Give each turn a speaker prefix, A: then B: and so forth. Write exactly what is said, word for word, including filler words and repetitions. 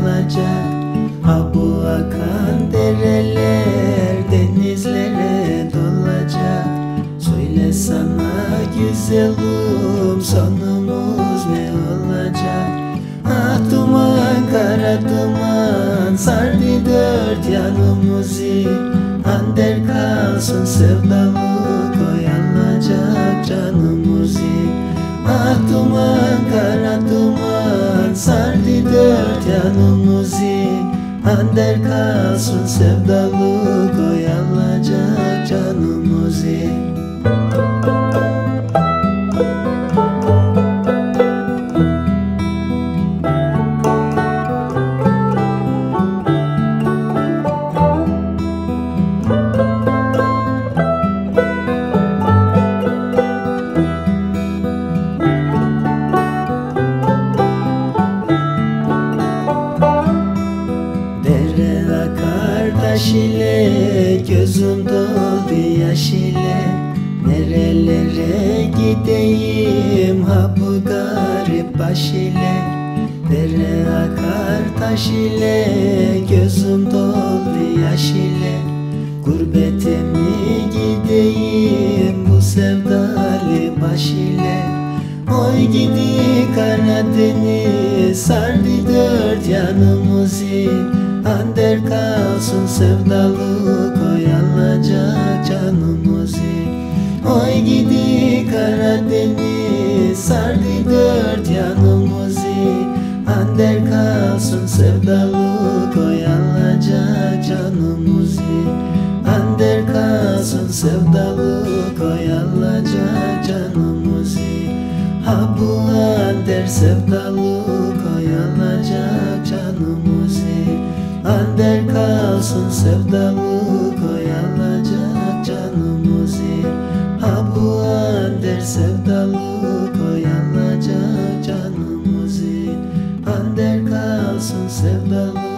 A: koyalacak. Ha bu akan dereler denizlere dolacak. Söyle sana güzelim, sonumuz ne olacak? Ah duman, kara duman sardı dört yanımızı. Ander kalsın sevdalık koyalacak canımızı. Ah duman, kara duman sardı dört yanımızı. Ander kalsın sevdalık koyalacak canımızı. Taş ile gözüm doldu yaş ile. Nerelere gideyim ha bu garip baş ile. Dere akar taş ile gözüm doldu yaş ile. Gurbete mi gideyim bu sevdalı baş ile. Oy gidi Karadeniz sardı dört yanımızı. Ander kalsın sevdalık koyalacak canımızı. Oy gidi Karadeniz sardı dört yanımızı. Ander kalsın sevdalık koyalacak canımızı. Ander kalsın sevdalık koyalacak canımızı. Ha bu ander sevdalık koyalacak canımızı. Ander kalsın sevdalık koyalacak canımızı. Ha bu ander sevdalık koyalacak canımızı. Ander kalsın sevdalık